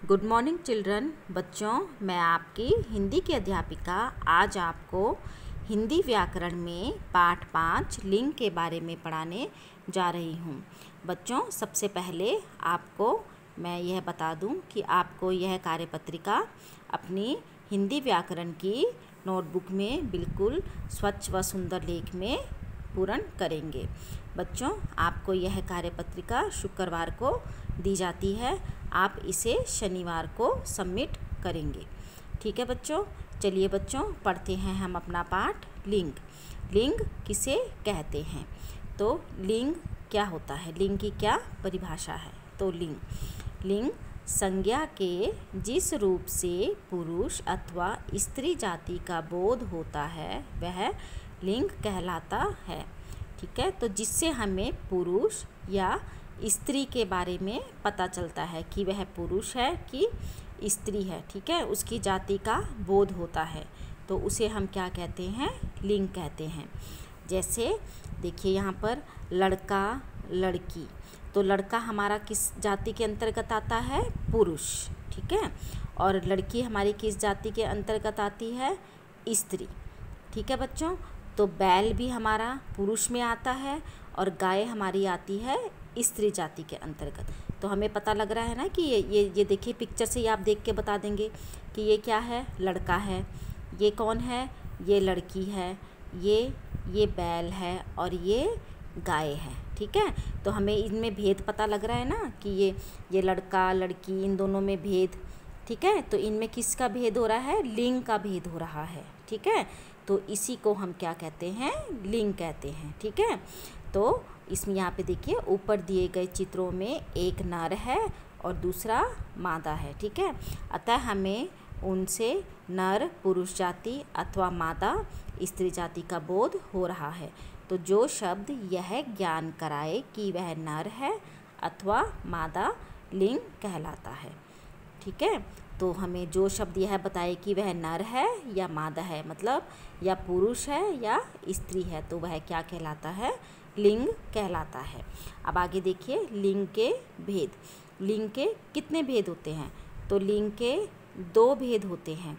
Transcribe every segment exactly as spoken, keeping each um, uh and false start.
Good morning children. बच्चों, मैं आपकी हिंदी की अध्यापिका आज आपको हिंदी व्याकरण में पाठ पाँच लिंग के बारे में पढ़ाने जा रही हूँ। बच्चों, सबसे पहले आपको मैं यह बता दूँ कि आपको यह कार्यपत्रिका अपनी हिंदी व्याकरण की नोटबुक में बिल्कुल स्वच्छ व सुंदर लेख में पूर्ण करेंगे। बच्चों, आपको यह कार्यपत्रिका शुक्रवार को दी जाती है। आप इसे शनिवार को सबमिट करेंगे। ठीक है बच्चों, चलिए बच्चों पढ़ते हैं हम अपना पाठ लिंग। लिंग किसे कहते हैं? तो लिंग क्या होता है, लिंग की क्या परिभाषा है? तो लिंग लिंग संज्ञा के जिस रूप से पुरुष अथवा स्त्री जाति का बोध होता है वह लिंग कहलाता है। ठीक है, तो जिससे हमें पुरुष या स्त्री के बारे में पता चलता है कि वह पुरुष है कि स्त्री है। ठीक है, उसकी जाति का बोध होता है तो उसे हम क्या कहते हैं? लिंग कहते हैं। जैसे देखिए यहाँ पर लड़का लड़की, तो लड़का हमारा किस जाति के अंतर्गत आता है? पुरुष। ठीक है, और लड़की हमारी किस जाति के अंतर्गत आती है? स्त्री। ठीक है बच्चों, तो बैल भी हमारा पुरुष में आता है और गाय हमारी आती है स्त्री जाति के अंतर्गत। तो हमें पता लग रहा है ना कि ये ये ये देखिए पिक्चर से ही आप देख के बता देंगे कि ये क्या है? लड़का है। ये कौन है? ये लड़की है। ये ये बैल है और ये गाय है। ठीक है, तो हमें इनमें भेद पता लग रहा है ना कि ये ये लड़का लड़की, इन दोनों में भेद। ठीक है, तो इनमें किसका भेद हो रहा है? लिंग का भेद हो रहा है। ठीक है, तो इसी को हम क्या कहते हैं? लिंग कहते हैं। ठीक है, तो इसमें यहाँ पे देखिए ऊपर दिए गए चित्रों में एक नर है और दूसरा मादा है। ठीक है, अतः हमें उनसे नर पुरुष जाति अथवा मादा स्त्री जाति का बोध हो रहा है। तो जो शब्द यह ज्ञान कराए कि वह नर है अथवा मादा लिंग कहलाता है। ठीक है, तो हमें जो शब्द यह बताए कि वह नर है या मादा है, मतलब या पुरुष है या स्त्री है, तो वह क्या कहलाता है? लिंग कहलाता है। अब आगे देखिए लिंग के भेद। लिंग के कितने भेद होते हैं? तो लिंग के दो भेद होते हैं।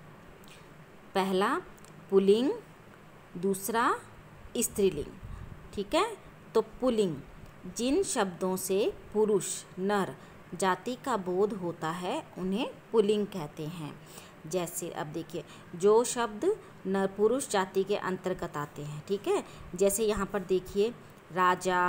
पहला पुल्लिंग, दूसरा स्त्रीलिंग। ठीक है, तो पुल्लिंग जिन शब्दों से पुरुष नर जाति का बोध होता है उन्हें पुल्लिंग कहते हैं। जैसे अब देखिए जो शब्द नर पुरुष जाति के अंतर्गत आते हैं। ठीक है, जैसे यहाँ पर देखिए राजा,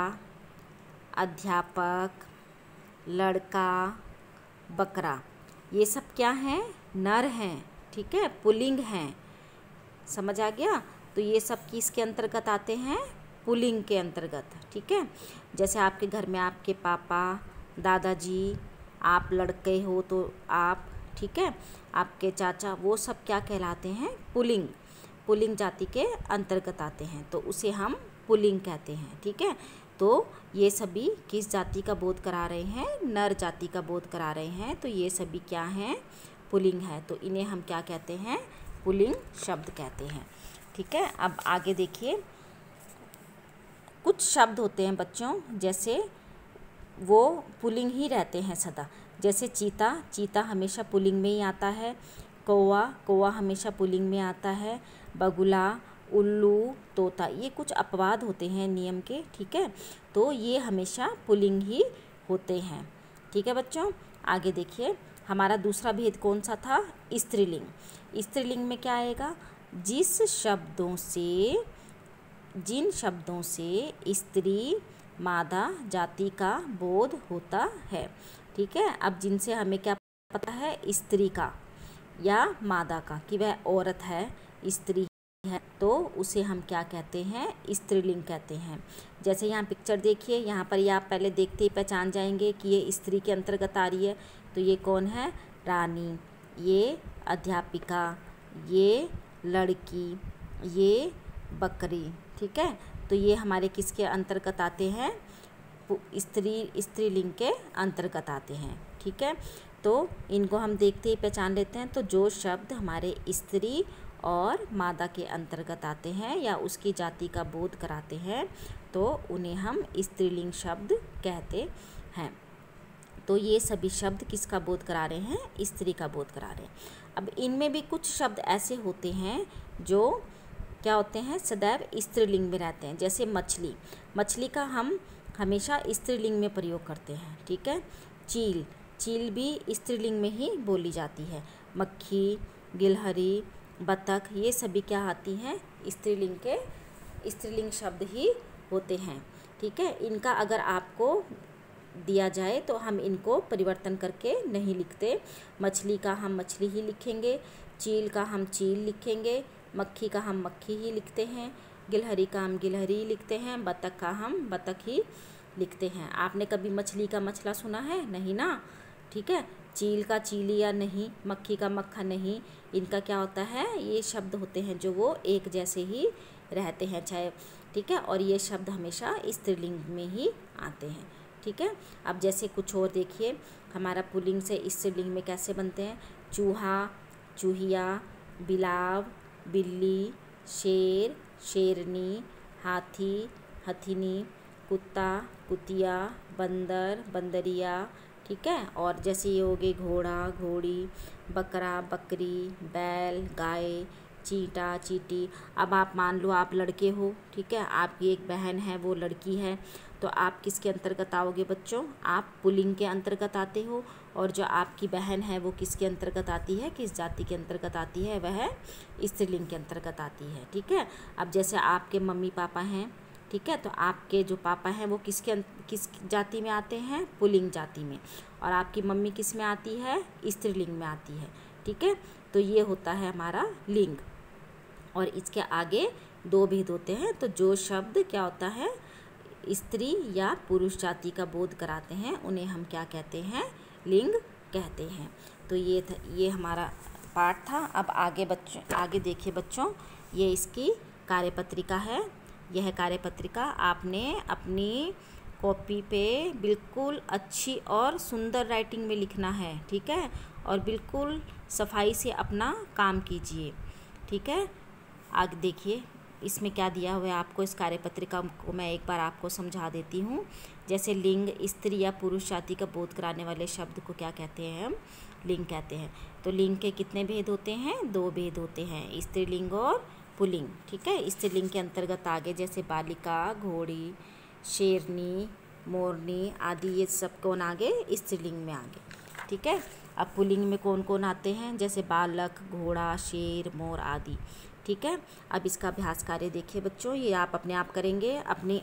अध्यापक, लड़का, बकरा, ये सब क्या हैं? नर हैं। ठीक है, पुल्लिंग हैं। समझ आ गया? तो ये सब किसके अंतर्गत आते हैं? पुल्लिंग के अंतर्गत। ठीक है, जैसे आपके घर में आपके पापा, दादाजी, आप लड़के हो तो आप, ठीक है, आपके चाचा, वो सब क्या कहलाते हैं? पुल्लिंग। पुल्लिंग जाति के अंतर्गत आते हैं तो उसे हम पुल्लिंग कहते हैं। ठीक है, तो ये सभी किस जाति का बोध करा रहे हैं? नर जाति का बोध करा रहे हैं, तो ये सभी क्या हैं? पुल्लिंग है। तो इन्हें हम क्या कहते हैं? पुल्लिंग शब्द कहते हैं। ठीक है, अब आगे देखिए कुछ शब्द होते हैं बच्चों, जैसे वो पुल्लिंग ही रहते हैं सदा। जैसे चीता, चीता हमेशा पुल्लिंग में ही आता है। कौवा, कौवा हमेशा पुल्लिंग में आता है। बगुला, उल्लू, तोता, ये कुछ अपवाद होते हैं नियम के। ठीक है, तो ये हमेशा पुल्लिंग ही होते हैं। ठीक है बच्चों, आगे देखिए हमारा दूसरा भेद कौन सा था? स्त्रीलिंग। स्त्रीलिंग में क्या आएगा? जिस शब्दों से जिन शब्दों से स्त्री मादा जाति का बोध होता है। ठीक है, अब जिनसे हमें क्या पता है? स्त्री का या मादा का, कि वह औरत है, स्त्री है, तो उसे हम क्या कहते हैं? स्त्रीलिंग कहते हैं। जैसे यहाँ पिक्चर देखिए, यहाँ पर ये आप पहले देखते ही पहचान जाएंगे कि ये स्त्री के अंतर्गत आ रही है। तो ये कौन है? रानी, ये अध्यापिका, ये लड़की, ये बकरी। ठीक है, तो ये हमारे किसके अंतर्गत आते हैं? स्त्री स्त्रीलिंग के अंतर्गत आते हैं। ठीक है, तो इनको हम देखते ही पहचान लेते हैं। तो जो शब्द हमारे स्त्री और मादा के अंतर्गत आते हैं या उसकी जाति का बोध कराते हैं तो उन्हें हम स्त्रीलिंग शब्द कहते हैं। तो ये सभी शब्द किसका बोध करा रहे हैं? स्त्री का बोध करा रहे हैं। अब इनमें भी कुछ शब्द ऐसे होते हैं जो क्या होते हैं? सदैव स्त्रीलिंग में रहते हैं। जैसे मछली, मछली का हम हमेशा स्त्रीलिंग में प्रयोग करते हैं, ठीक है। चील, चील भी स्त्रीलिंग में ही बोली जाती है। मक्खी, गिलहरी, बतख, ये सभी क्या आती हैं? स्त्रीलिंग के स्त्रीलिंग शब्द ही होते हैं, ठीक है। इनका अगर आपको दिया जाए तो हम इनको परिवर्तन करके नहीं लिखते। मछली का हम मछली ही लिखेंगे, चील का हम चील लिखेंगे, मक्खी का हम मक्खी ही लिखते हैं, गिलहरी का हम गिलहरी लिखते हैं, बतख का हम बतख ही लिखते हैं। आपने कभी मछली का मछला सुना है? नहीं ना, ठीक है। चील का चीलिया नहीं, मक्खी का मक्खा नहीं। इनका क्या होता है? ये शब्द होते हैं जो वो एक जैसे ही रहते हैं, चाहे, ठीक है। और ये शब्द हमेशा स्त्रीलिंग में ही आते हैं, ठीक है। अब जैसे कुछ और देखिए, हमारा पुल्लिंग से स्त्रीलिंग में कैसे बनते हैं? चूहा, चूहिया, बिलाव, बिल्ली, शेर, शेरनी, हाथी, हथिनी, कुत्ता, कुतिया, बंदर, बंदरिया, ठीक है। और जैसे ये हो गए घोड़ा, घोड़ी, बकरा, बकरी, बैल, गाय, चींटा, चींटी। अब आप मान लो आप लड़के हो, ठीक है, आपकी एक बहन है वो लड़की है, तो आप किसके अंतर्गत आओगे बच्चों? आप पुल्लिंग के अंतर्गत आते हो। और जो आपकी बहन है वो किसके अंतर्गत आती है? किस जाति के अंतर्गत आती है? वह स्त्रीलिंग के अंतर्गत आती है, ठीक है। अब जैसे आपके मम्मी पापा हैं, ठीक है, तो आपके जो पापा हैं वो किसके किस जाति में आते हैं? पुल्लिंग जाति में। और आपकी मम्मी किस में आती है? स्त्रीलिंग में आती है, ठीक है। तो ये होता है हमारा लिंग। और इसके आगे दो भेद होते हैं। तो जो शब्द क्या होता है? स्त्री या पुरुष जाति का बोध कराते हैं, उन्हें हम क्या कहते हैं? लिंग कहते हैं। तो ये था, ये हमारा पाठ था। अब आगे बच्चों आगे देखिए बच्चों, ये इसकी कार्यपत्रिका है। यह कार्यपत्रिका आपने अपनी कॉपी पे बिल्कुल अच्छी और सुंदर राइटिंग में लिखना है, ठीक है। और बिल्कुल सफाई से अपना काम कीजिए, ठीक है। आगे देखिए इसमें क्या दिया हुआ है आपको। इस कार्यपत्रिका को मैं एक बार आपको समझा देती हूँ। जैसे लिंग, स्त्री या पुरुष जाति का बोध कराने वाले शब्द को क्या कहते हैं? हम लिंग कहते हैं। तो लिंग के कितने भेद होते हैं? दो भेद होते हैं, स्त्रीलिंग और पुल्लिंग, ठीक है। स्त्रीलिंग के अंतर्गत आगे जैसे बालिका, घोड़ी, शेरनी, मोरनी आदि, ये सब कौन आगे? स्त्रीलिंग में आगे, ठीक है। अब पुल्लिंग में कौन कौन आते हैं? जैसे बालक, घोड़ा, शेर, मोर आदि, ठीक है। अब इसका अभ्यास कार्य देखिए बच्चों, ये आप अपने आप करेंगे, अपनी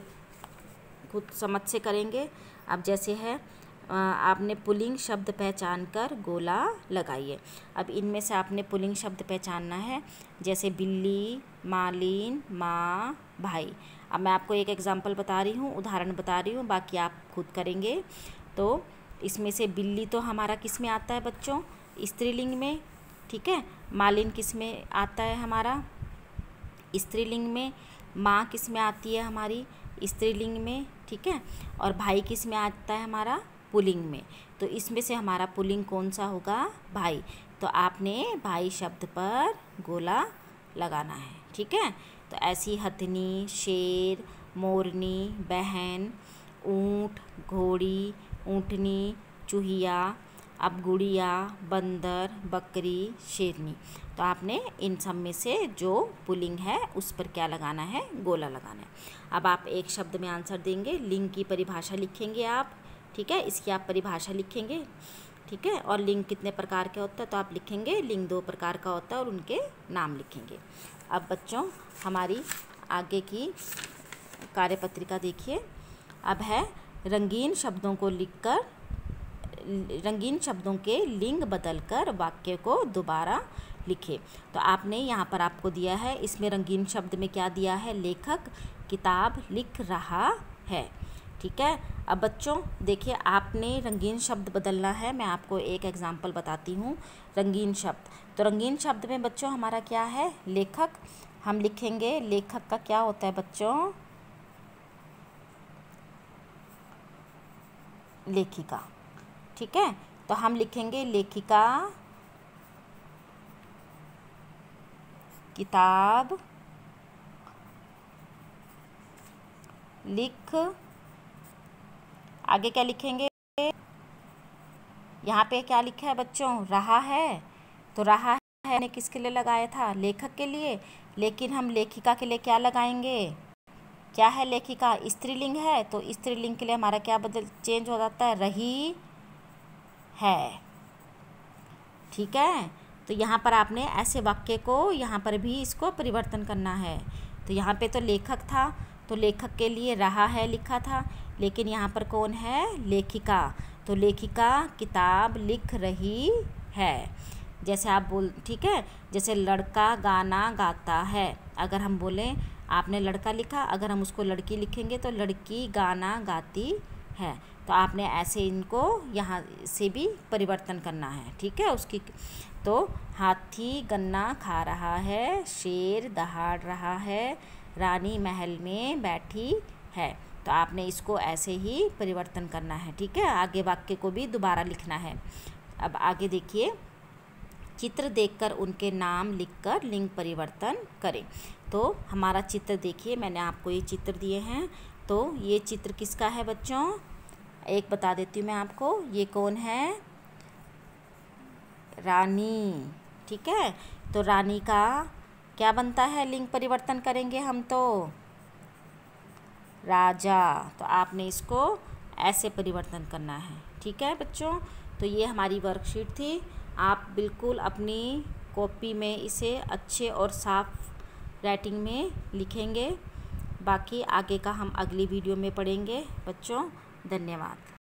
खुद समझ से करेंगे। अब जैसे है, आपने पुल्लिंग शब्द पहचान कर गोला लगाइए। अब इनमें से आपने पुल्लिंग शब्द पहचानना है। जैसे बिल्ली, मालिन, माँ, भाई। अब मैं आपको एक एग्जाम्पल बता रही हूँ, उदाहरण बता रही हूँ, बाकी आप खुद करेंगे। तो इसमें से बिल्ली तो हमारा किस में आता है बच्चों? स्त्रीलिंग में, ठीक है। मालिन किस में आता है? हमारा स्त्रीलिंग में। माँ किस में आती है? हमारी स्त्रीलिंग में, ठीक है। और भाई किस में आता है? हमारा पुल्लिंग में। तो इसमें से हमारा पुल्लिंग कौन सा होगा? भाई। तो आपने भाई शब्द पर गोला लगाना है, ठीक है। तो ऐसी हथनी, शेर, मोरनी, बहन, ऊँट, घोड़ी, ऊँटनी, चूहिया, अब गुड़िया, बंदर, बकरी, शेरनी। तो आपने इन सब में से जो पुल्लिंग है उस पर क्या लगाना है? गोला लगाना है। अब आप एक शब्द में आंसर देंगे, लिंग की परिभाषा लिखेंगे आप, ठीक है। इसकी आप परिभाषा लिखेंगे, ठीक है। और लिंग कितने प्रकार के होता है? तो आप लिखेंगे लिंग दो प्रकार का होता है और उनके नाम लिखेंगे। अब बच्चों हमारी आगे की कार्यपत्रिका देखिए। अब है रंगीन शब्दों को लिखकर, रंगीन शब्दों के लिंग बदलकर वाक्य को दोबारा लिखे। तो आपने यहाँ पर आपको दिया है, इसमें रंगीन शब्द में क्या दिया है? लेखक किताब लिख रहा है, ठीक है। अब बच्चों देखिए, आपने रंगीन शब्द बदलना है। मैं आपको एक एग्जाम्पल बताती हूँ। रंगीन शब्द, तो रंगीन शब्द में बच्चों हमारा क्या है? लेखक। हम लिखेंगे लेखक का क्या होता है बच्चों? लेखिका, ठीक है। तो हम लिखेंगे लेखिका किताब लिख, आगे क्या लिखेंगे? यहाँ पे क्या लिखा है बच्चों, रहा है। तो रहा है ने किसके लिए लगाया था, लेखक के लिए। लेकिन हम लेखिका के लिए क्या लगाएंगे, क्या है लेखिका, स्त्रीलिंग है, तो स्त्रीलिंग के लिए हमारा क्या बदल चेंज हो जाता है, रही है। ठीक है, तो यहाँ पर आपने ऐसे वाक्य को यहाँ पर भी इसको परिवर्तन करना है। तो यहाँ पे तो लेखक था, तो लेखक के लिए रहा है लिखा था, लेकिन यहाँ पर कौन है, लेखिका। तो लेखिका किताब लिख रही है। जैसे आप बोल, ठीक है, जैसे लड़का गाना गाता है, अगर हम बोलें आपने लड़का लिखा, अगर हम उसको लड़की लिखेंगे तो लड़की गाना गाती है। तो आपने ऐसे इनको यहाँ से भी परिवर्तन करना है। ठीक है, उसकी तो हाथी गन्ना खा रहा है, शेर दहाड़ रहा है, रानी महल में बैठी है। तो आपने इसको ऐसे ही परिवर्तन करना है। ठीक है, आगे वाक्य को भी दोबारा लिखना है। अब आगे देखिए, चित्र देखकर उनके नाम लिखकर लिंग परिवर्तन करें। तो हमारा चित्र देखिए, मैंने आपको ये चित्र दिए हैं। तो ये चित्र किसका है बच्चों, एक बता देती हूँ मैं आपको, ये कौन है, रानी। ठीक है, तो रानी का क्या बनता है, लिंग परिवर्तन करेंगे हम तो राजा। तो आपने इसको ऐसे परिवर्तन करना है। ठीक है बच्चों, तो ये हमारी वर्कशीट थी। आप बिल्कुल अपनी कॉपी में इसे अच्छे और साफ राइटिंग में लिखेंगे। बाकी आगे का हम अगली वीडियो में पढ़ेंगे बच्चों। धन्यवाद।